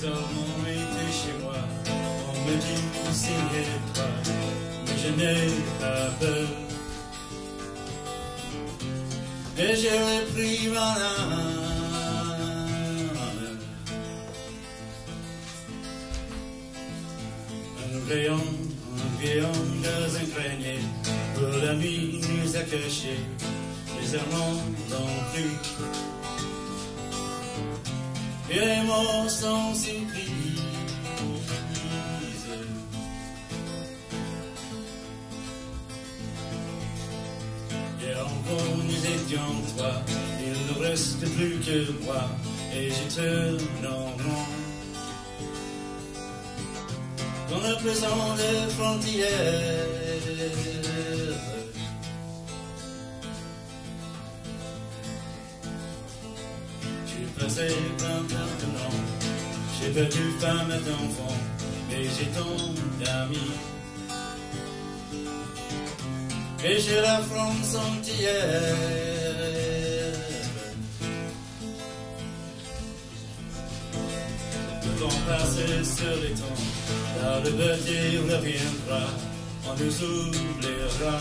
les hommes ont été chez moi, on me dit signez-toi, mais je n'ai pas peur. Et j'ai repris ma âme. Un vieil nous imprégné, pour la nuit nous a cachés, les Allemands ont pris. Et les morts sont si prises. Et encore nous étions trois, il ne reste plus que moi, et je tourne en rond. Dans la prison des frontières, j'ai passé plein de noms, j'ai perdu femme et d'enfants, mais j'ai tant d'amis. Et j'ai la France entière. Le temps passe sur les temps, la liberté reviendra, on nous oubliera.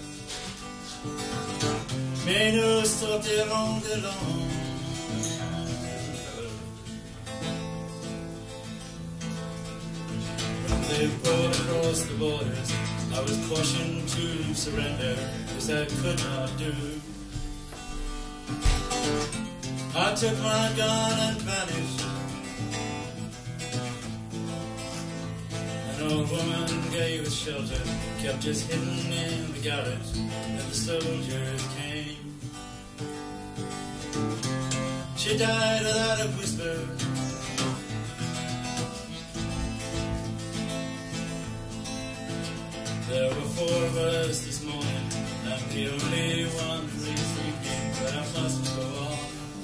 Mais nous sortirons de l'ombre. When they brought across the borders, I was cautioned to surrender, this I could not do. I took my gun and vanished. An old woman gave us shelter, kept us hidden in the garage, and the soldiers came. She died without a whisper. There were four of us this morning, I'm the only one sleeping, but I must go on.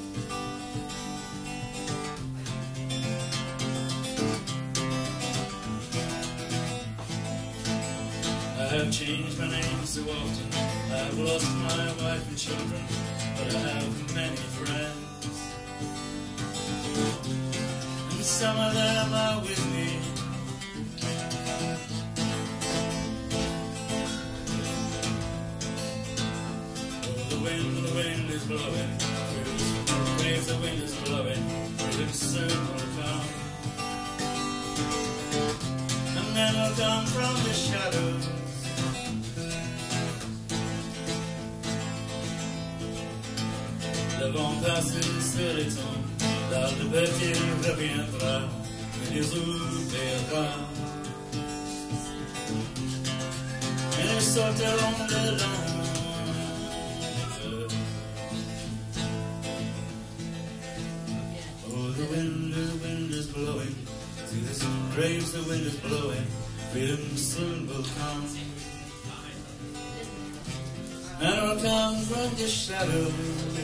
I have changed my name so often, I have lost my wife and children, but I have many friends. And some of them are with me. The wind is blowing, waves, the wind is blowing, it soon will come. And men will come from the shadows. Le vent passe sur les temps, la liberté reviendra, mais les oubliera. Et nous sortirons de l'ombre. The wind is blowing, through the graves the wind is blowing, freedom soon will come. And will come from the shadows.